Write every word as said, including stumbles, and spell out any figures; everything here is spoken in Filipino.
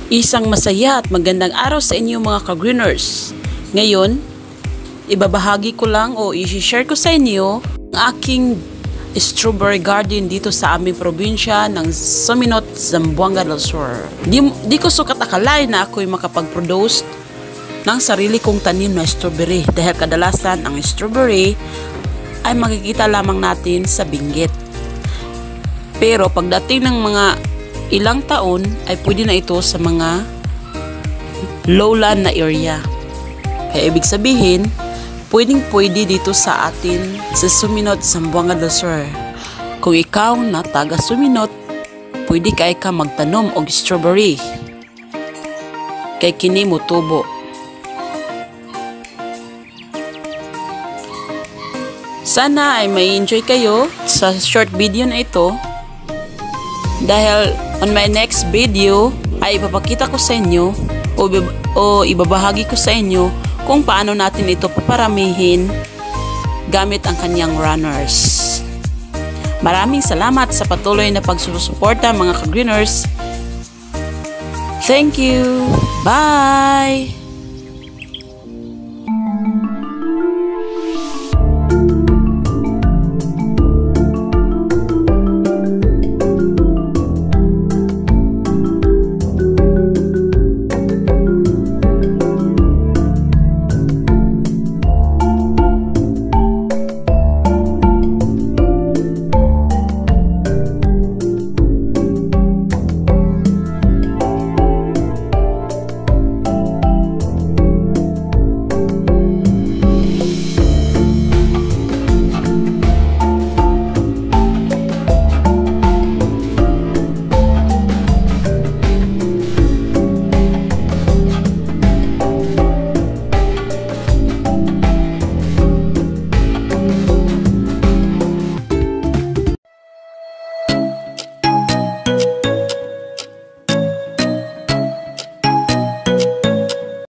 Isang masaya at magandang araw sa inyo mga ka-greeners. Ngayon, ibabahagi ko lang o i-share ko sa inyo ang aking strawberry garden dito sa aming probinsya ng Sominot, Zamboanga del Sur. Di, di ko sukat akalain na ako'y makapag-produce ng sarili kong tanim na strawberry dahil kadalasan ang strawberry ay makikita lamang natin sa binggit. Pero pagdating ng mga ilang taon ay pwede na ito sa mga lowland na area. Kaya ibig sabihin, pwedeng pwede dito sa atin sa Sominot, Zamboanga del Sur. Kung ikaw na taga Sominot, pwede kay ka magtanom og strawberry. Kay kini mo tubo. Sana ay may enjoy kayo sa short video na ito. Dahil on my next video ay ipapakita ko sa inyo o, o ibabahagi ko sa inyo kung paano natin ito paparamihin gamit ang kanyang runners. Maraming salamat sa patuloy na pagsusuporta mga ka-greeners. Thank you. Bye!